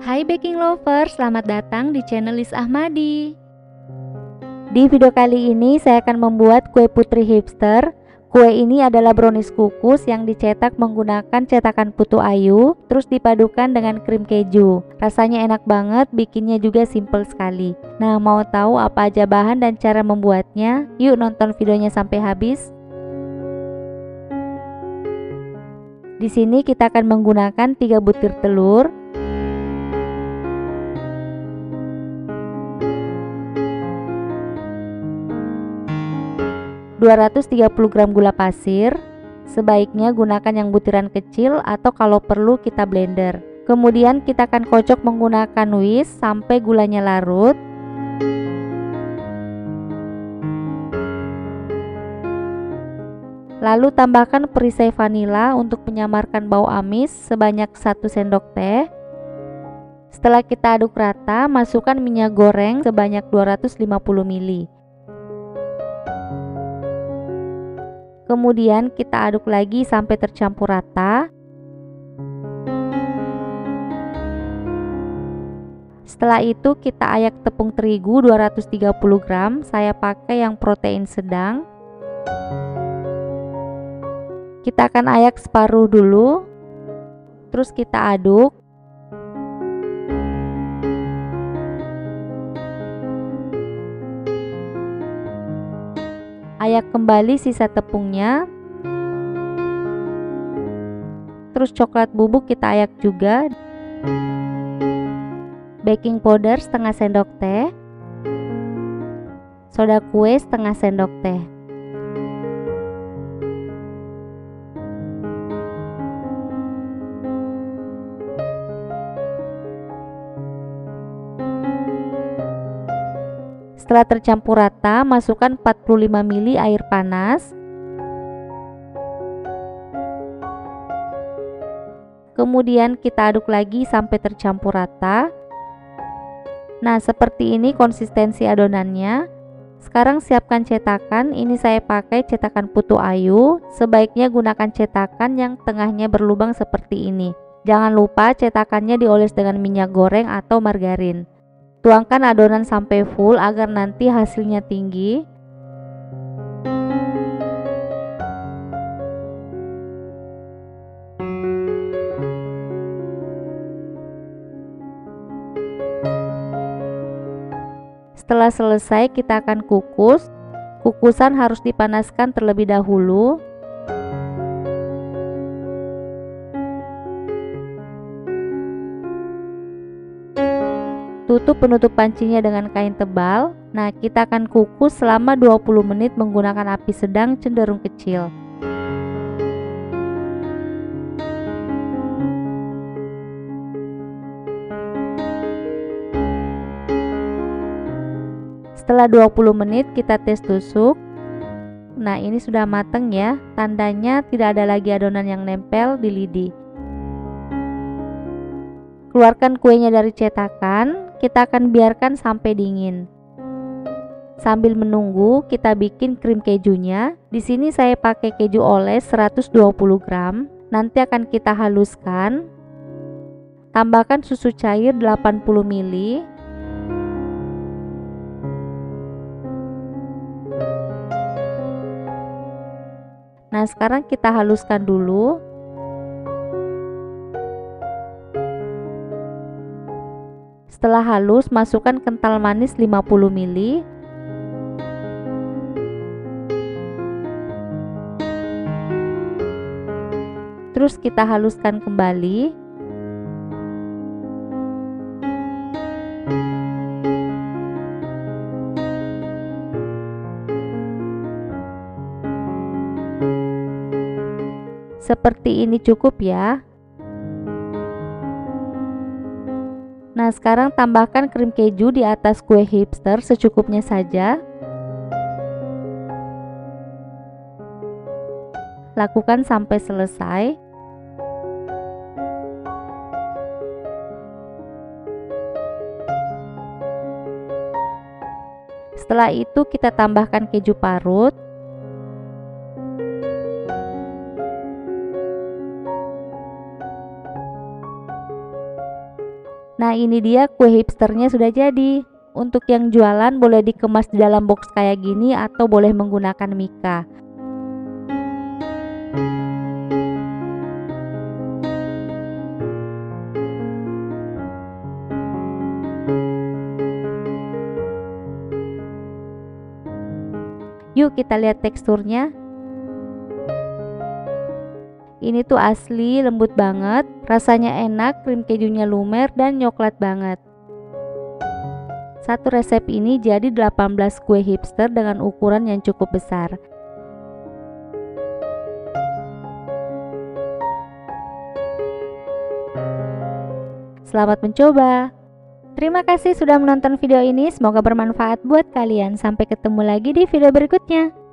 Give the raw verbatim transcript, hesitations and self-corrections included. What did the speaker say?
Hai baking lover, selamat datang di channel Lis Ahmadi. Di video kali ini saya akan membuat kue putri hipster. Kue ini adalah brownies kukus yang dicetak menggunakan cetakan Putu Ayu, terus dipadukan dengan krim keju. Rasanya enak banget, bikinnya juga simple sekali. Nah, mau tahu apa aja bahan dan cara membuatnya? Yuk nonton videonya sampai habis. Di sini kita akan menggunakan tiga butir telur, dua ratus tiga puluh gram gula pasir. Sebaiknya gunakan yang butiran kecil atau kalau perlu kita blender. Kemudian kita akan kocok menggunakan whisk sampai gulanya larut. Lalu tambahkan perisai vanila untuk menyamarkan bau amis sebanyak satu sendok teh. Setelah kita aduk rata, masukkan minyak goreng sebanyak dua ratus lima puluh mililiter. Kemudian kita aduk lagi sampai tercampur rata. Setelah itu kita ayak tepung terigu dua ratus tiga puluh gram, saya pakai yang protein sedang. Kita akan ayak separuh dulu, terus kita aduk. Ayak kembali sisa tepungnya. Terus coklat bubuk kita ayak juga. Baking powder setengah sendok teh. Soda kue setengah sendok teh. Setelah tercampur rata, masukkan empat puluh lima mililiter air panas. Kemudian kita aduk lagi sampai tercampur rata. Nah, seperti ini konsistensi adonannya. Sekarang siapkan cetakan. Ini saya pakai cetakan Putu Ayu. Sebaiknya gunakan cetakan yang tengahnya berlubang seperti ini. Jangan lupa cetakannya dioles dengan minyak goreng atau margarin. Tuangkan adonan sampai full agar nanti hasilnya tinggi. Setelah selesai kita akan kukus. Kukusan harus dipanaskan terlebih dahulu. Tutup penutup pancinya dengan kain tebal. Nah, kita akan kukus selama dua puluh menit menggunakan api sedang cenderung kecil. Setelah dua puluh menit kita tes tusuk. Nah, ini sudah mateng ya. Tandanya tidak ada lagi adonan yang nempel di lidi. Keluarkan kuenya dari cetakan. Kita akan biarkan sampai dingin. Sambil menunggu, kita bikin krim kejunya. Di sini saya pakai keju oles seratus dua puluh gram. Nanti akan kita haluskan. Tambahkan susu cair delapan puluh mililiter. Nah, sekarang kita haluskan dulu. Setelah halus, masukkan kental manis lima puluh mililiter. Terus kita haluskan kembali. Seperti ini cukup ya. Nah, sekarang tambahkan krim keju di atas kue hipster secukupnya saja. Lakukan sampai selesai. Setelah itu kita tambahkan keju parut. Nah, ini dia kue hipsternya sudah jadi. Untuk yang jualan boleh dikemas di dalam box kayak gini atau boleh menggunakan mika. Yuk kita lihat teksturnya. Ini tuh asli lembut banget, rasanya enak, krim kejunya lumer dan coklat banget. Satu resep ini jadi delapan belas kue hipster dengan ukuran yang cukup besar. Selamat mencoba. Terima kasih sudah menonton video ini, semoga bermanfaat buat kalian. Sampai ketemu lagi di video berikutnya.